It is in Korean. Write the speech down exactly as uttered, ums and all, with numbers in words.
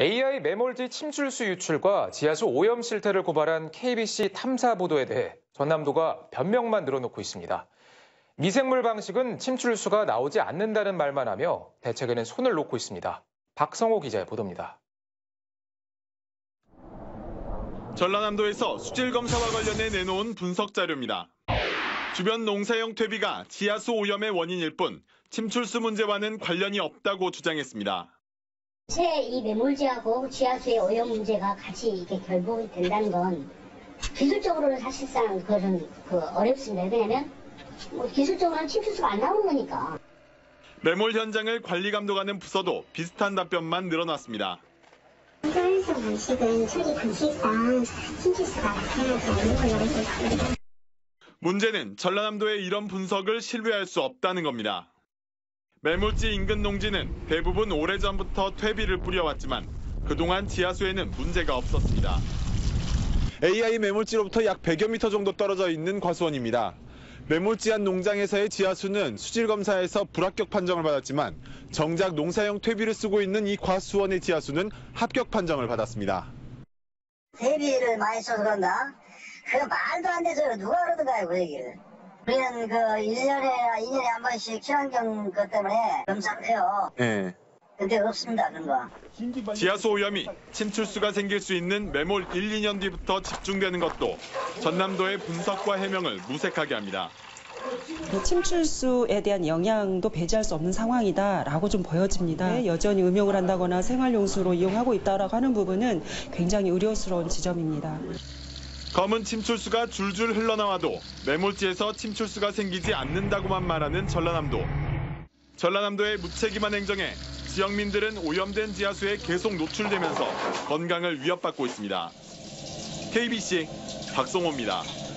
에이아이 매몰지 침출수 유출과 지하수 오염 실태를 고발한 케이비씨 탐사 보도에 대해 전남도가 변명만 늘어놓고 있습니다. 미생물 방식은 침출수가 나오지 않는다는 말만 하며 대책에는 손을 놓고 있습니다. 박성호 기자의 보도입니다. 전라남도에서 수질 검사와 관련해 내놓은 분석 자료입니다. 주변 농사용 퇴비가 지하수 오염의 원인일 뿐 침출수 문제와는 관련이 없다고 주장했습니다. 새 이 매몰지하고 지하수의 오염 문제가 같이 이렇게 결부이 된다는 건 기술적으로는 사실상 그것은 그 어렵습니다. 왜냐하면 뭐 기술적으로는 침출수가 안 나오는 거니까. 매몰 현장을 관리 감독하는 부서도 비슷한 답변만 늘어났습니다. 현장 방식은 처리 방식상 침출수가 나타나지 않는 걸로 알고 있습니다. 문제는 전라남도의 이런 분석을 신뢰할 수 없다는 겁니다. 매몰지 인근 농지는 대부분 오래전부터 퇴비를 뿌려왔지만 그동안 지하수에는 문제가 없었습니다. 에이아이 매몰지로부터 약 백여 미터 정도 떨어져 있는 과수원입니다. 매몰지한 농장에서의 지하수는 수질 검사에서 불합격 판정을 받았지만 정작 농사용 퇴비를 쓰고 있는 이 과수원의 지하수는 합격 판정을 받았습니다. 퇴비를 많이 써서 그런다? 그거 말도 안 되죠. 누가 그러던가요, 그 얘기를. 우리는 그 일 년에, 이 년에 한 번씩 친환경 것 때문에 검사를 해요. 네. 근데 없습니다, 그런 거. 지하수 오염이 침출수가 생길 수 있는 매몰 일, 이 년 뒤부터 집중되는 것도 전남도의 분석과 해명을 무색하게 합니다. 침출수에 대한 영향도 배제할 수 없는 상황이다라고 좀 보여집니다. 여전히 음용을 한다거나 생활용수로 이용하고 있다라고 하는 부분은 굉장히 우려스러운 지점입니다. 검은 침출수가 줄줄 흘러나와도 매몰지에서 침출수가 생기지 않는다고만 말하는 전라남도. 전라남도의 무책임한 행정에 지역민들은 오염된 지하수에 계속 노출되면서 건강을 위협받고 있습니다. 케이비씨 박성호입니다.